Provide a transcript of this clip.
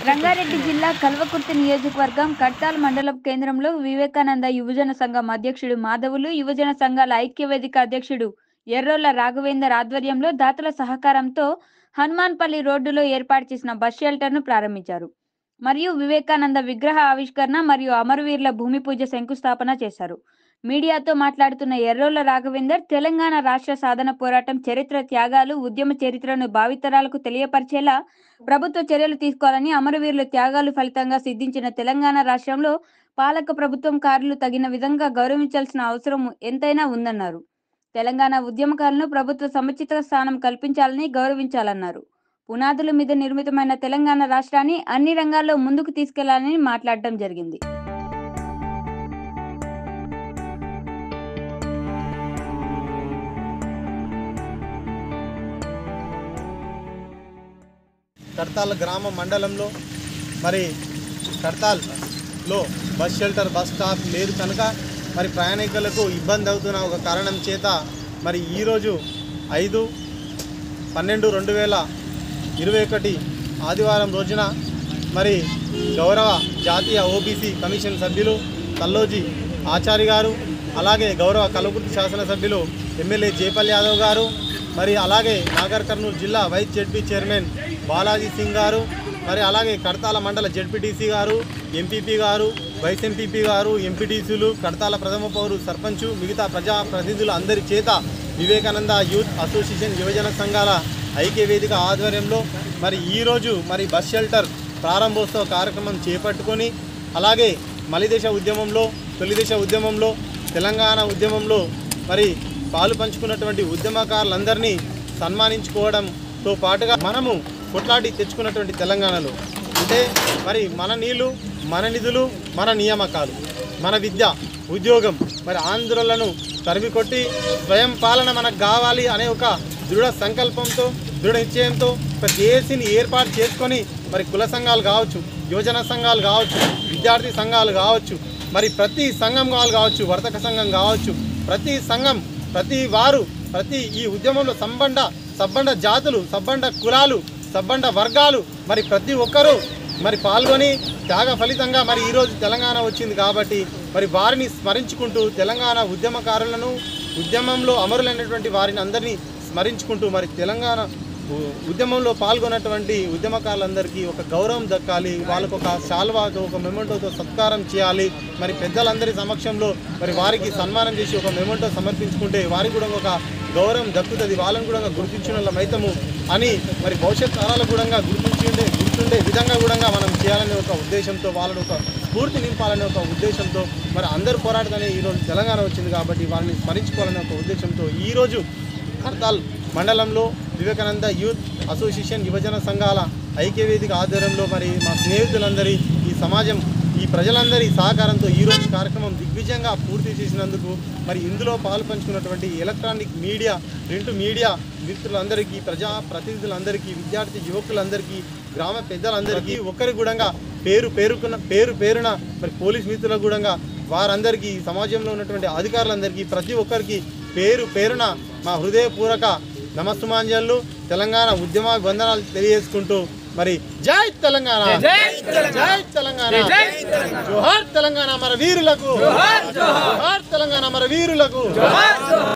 రంగారెడ్డి జిల్లా కల్వకుర్తి నియోజకవర్గం కడ్తాల్ మండల కేంద్రంలో వివేకానంద యువజన సంఘం అధ్యక్షుడు మాధవులు, యువజన సంఘాల ఐక్యవేదిక అధ్యక్షుడు ఎర్రోళ్ల రాఘవేందర్ ఆధ్వర్యంలో దాతల సహకారంతో హనుమాన్పల్లి రోడ్డులో ఏర్పాటు చేసిన బస్ షెల్టర్ను ప్రారంభించారు. మరియు వివేకానంద విగ్రహ ఆవిష్కరణ మరియు అమరవీరుల భూమి పూజ శంకుస్థాపన చేశారు. మీడియాతో మాట్లాడుతున్న ఎర్రోళ్ల రాఘవేందర్ తెలంగాణ రాష్ట్ర సాధన పోరాటం చరిత్ర, త్యాగాలు, ఉద్యమ చరిత్రను భావితరాలకు తెలియపరిచేలా ప్రభుత్వ చర్యలు తీసుకోవాలని, అమరవీరుల త్యాగాలు ఫలితంగా సిద్ధించిన తెలంగాణ రాష్ట్రంలో పాలక ప్రభుత్వం కార్లు తగిన విధంగా గౌరవించాల్సిన అవసరం ఎంతైనా ఉందన్నారు. తెలంగాణ ఉద్యమకారులను ప్రభుత్వ సముచిత స్థానం కల్పించాలని, గౌరవించాలన్నారు. పునాదుల మీద నిర్మితమైన తెలంగాణ రాష్ట్రాన్ని అన్ని రంగాల్లో ముందుకు తీసుకెళ్లాలని మాట్లాడడం జరిగింది. కడ్తాల్ గ్రామ మండలంలో మరి కడ్తాల్లో బస్ షెల్టర్, బస్ స్టాప్ లేదు కనుక మరి ప్రయాణికులకు ఇబ్బంది అవుతున్న ఒక కారణం చేత మరి ఈరోజు 5/12/2021 ఆదివారం రోజున మరి గౌరవ జాతీయ ఓబీసీ కమిషన్ సభ్యులు కల్లోజీ ఆచారి గారు, అలాగే గౌరవ కల్వకుర్తి శాసనసభ్యులు ఎమ్మెల్యే జైపాల్ యాదవ్ గారు, మరి అలాగే నాగర్ కర్నూలు జిల్లా vice ZP chairman Balaji Singh గారు, మరి అలాగే కడ్తాల మండల జెడ్పీటీసీ గారు, ఎంపీపీ గారు, వైస్ ఎంపీపీ గారు, ఎంపీటీసీలు, కడ్తాల ప్రథమ పౌరు సర్పంచు, మిగతా ప్రజాప్రతినిధులు అందరి చేత వివేకానంద యూత్ అసోసియేషన్ యువజన సంఘాల ఐక్యవేదిక ఆధ్వర్యంలో మరి ఈరోజు మరి బస్ షెల్టర్ ప్రారంభోత్సవ కార్యక్రమం చేపట్టుకొని, అలాగే మలిదేశ ఉద్యమంలో, తొలిదేశ ఉద్యమంలో, తెలంగాణ ఉద్యమంలో మరి పాలు పంచుకున్నటువంటి ఉద్యమకారులందరినీ సన్మానించుకోవడంతో పాటుగా మనము కొట్లాడి తెచ్చుకున్నటువంటి తెలంగాణలో అంటే మరి మన నీళ్లు, మన నిధులు, మన నియామకాలు, మన విద్య, ఉద్యోగం, మరి ఆంధ్రులను తరిమికొట్టి స్వయం పాలన మనకు కావాలి అనే ఒక దృఢ సంకల్పంతో, దృఢ నిశ్చయంతో ఒక జేఏసీని ఏర్పాటు చేసుకొని మరి కుల సంఘాలు కావచ్చు, యువజన సంఘాలు కావచ్చు, విద్యార్థి సంఘాలు కావచ్చు, మరి ప్రతి సంఘం కావచ్చు, వర్తక సంఘం కావచ్చు, ప్రతి సంఘం, ప్రతి వారు, ప్రతి ఈ ఉద్యమంలో సబ్బండ జాతులు, సబ్బండ కులాలు, సబ్బండ వర్గాలు మరి ప్రతి ఒక్కరూ మరి పాల్గొని త్యాగ ఫలితంగా మరి ఈరోజు తెలంగాణ వచ్చింది కాబట్టి మరి వారిని స్మరించుకుంటూ తెలంగాణ ఉద్యమకారులను, ఉద్యమంలో అమరులైనటువంటి వారిని అందరినీ స్మరించుకుంటూ మరి తెలంగాణ ఉద్యమంలో పాల్గొన్నటువంటి ఉద్యమకారులందరికీ ఒక గౌరవం దక్కాలి, వాళ్ళకు ఒక శాల్వాతో, ఒక మెమెంటోతో సత్కారం చేయాలి. మరి పెద్దలందరి సమక్షంలో మరి వారికి సన్మానం చేసి ఒక మెమెంటో సమర్పించుకుంటే వారికి కూడా ఒక గౌరవం దక్కుతుంది, వాళ్ళని కూడా గుర్తించిన మైతము అని మరి భవిష్యత్ కాలాలకు కూడా గుర్తుండే విధంగా కూడా మనం చేయాలనే ఒక ఉద్దేశంతో, వాళ్ళని ఒక స్ఫూర్తి నింపాలనే ఒక ఉద్దేశంతో మరి అందరూ పోరాటనే ఈరోజు తెలంగాణ వచ్చింది కాబట్టి వారిని స్మరించుకోవాలనే ఒక ఉద్దేశంతో ఈరోజు కడ్తాల్ మండలంలో వివేకానంద యూత్ అసోసియేషన్ యువజన సంఘాల ఐక్యవేదిక ఆధ్వర్యంలో మరి మా స్నేహితులందరి, ఈ సమాజం, ఈ ప్రజలందరి సహకారంతో ఈరోజు కార్యక్రమం దిగ్విజయంగా పూర్తి చేసినందుకు మరి ఇందులో పాలు పంచుకున్నటువంటి ఎలక్ట్రానిక్ మీడియా, ప్రింట్ మీడియా మిత్రులందరికీ, ప్రజాప్రతినిధులందరికీ, విద్యార్థి యువకులందరికీ, గ్రామ పెద్దలందరికీ ఒక్కరికి కూడా పేరున మరి పోలీస్ మిత్రులకు కూడా వారందరికీ, సమాజంలో ఉన్నటువంటి అధికారులందరికీ, ప్రతి ఒక్కరికి పేరున మా హృదయపూర్వక నమస్సుమాంజలు, తెలంగాణ ఉద్యమ వందనాలు తెలియజేసుకుంటూ మరి జై తెలంగాణ, జై తెలంగాణ, జోహార్ తెలంగాణ అమర వీరులకు, జోహార్ తెలంగాణ అమర వీరులకు.